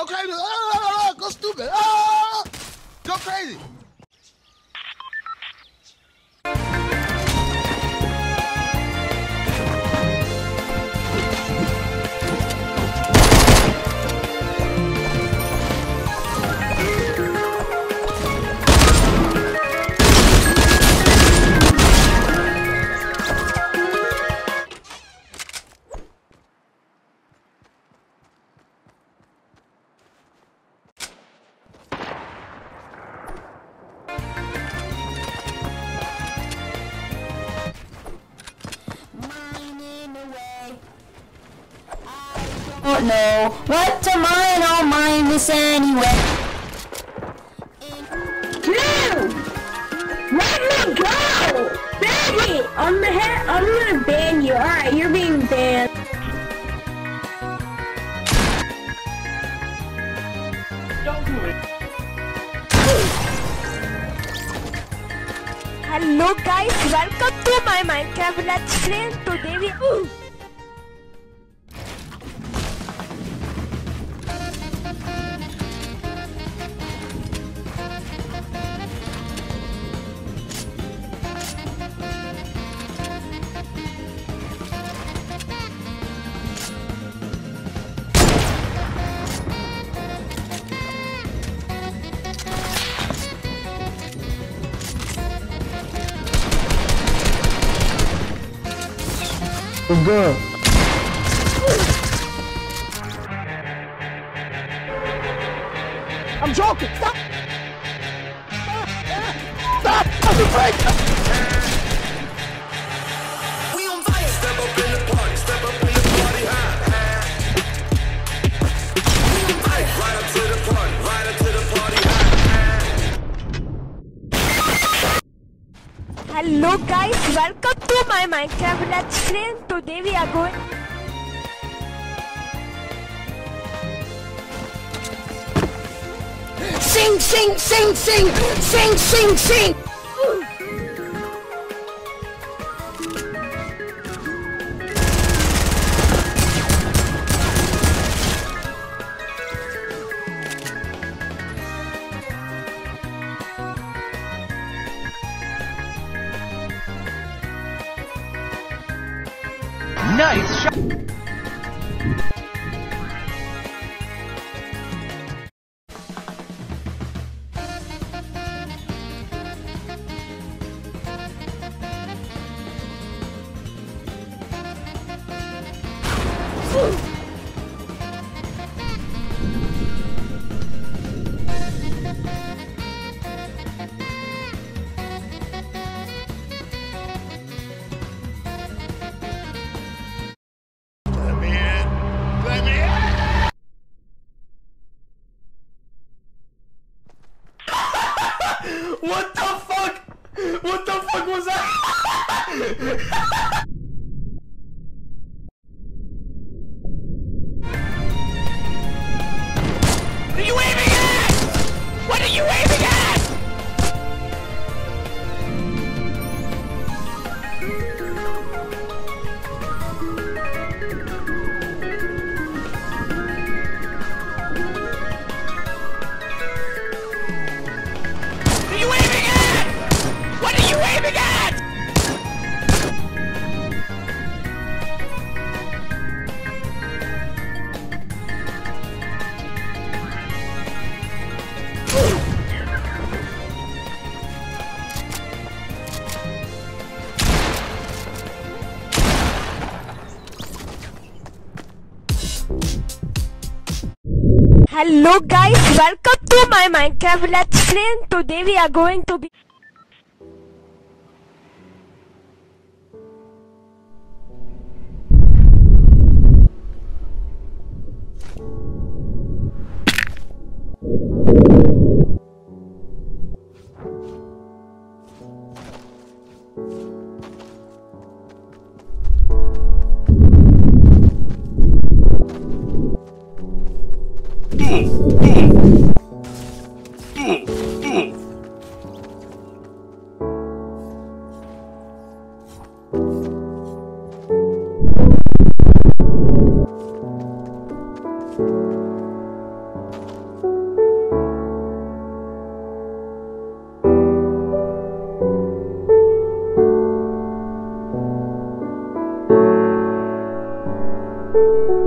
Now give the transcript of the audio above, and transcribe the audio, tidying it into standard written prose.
Go crazy. Ah, go stupid. Ah, go crazy. Don't know what to mine, I'll mine this anyway. No! Let me go! Baby! I'm gonna ban you. Alright, you're being banned. Don't do it. Hello guys, welcome to my Minecraft Let's Play. Today we Good. I'm joking. Stop. Stop. We on fire. Step up in the party. Step up in the party. We on fire. Right up to the party. Right up to the party. Hello guys, welcome to my Minecraft Let's Play. Today we are going Sing, sing, sing, sing, sing, sing, sing. Nice shot. What the fuck? What the fuck was that? What are you aiming at? What are you aiming at? What are you aiming at? Hello guys, welcome to my Minecraft Let's Play. Today we are going to be Bye.